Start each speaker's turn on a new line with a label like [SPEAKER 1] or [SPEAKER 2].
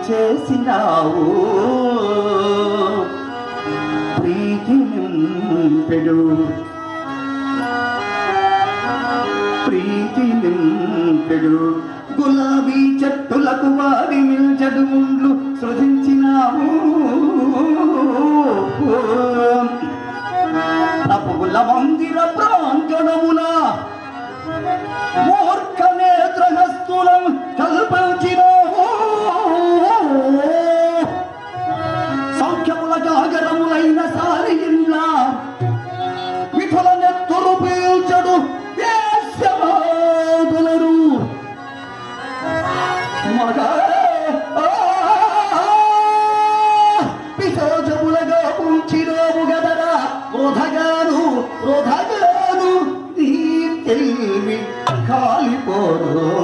[SPEAKER 1] చేసినావు ప్రీతి నింపెడు గులాబీ చెట్టులకు వారి మిల్చడు ముండ్లు సృజించినావు ప్రభువుల మందిర ప్రాంగణమున మూర్ఖ నేత్రహస్తులం కల్పించినావు సంఖ్యముల గాగరములైన సారిగిల్ల విఫల నెత్తురు పీల్చడు వేశ్యమాదులరు పిశోచములగా పూచినావు గదరా వృధగాను నీ తెలివి కాలిపోరు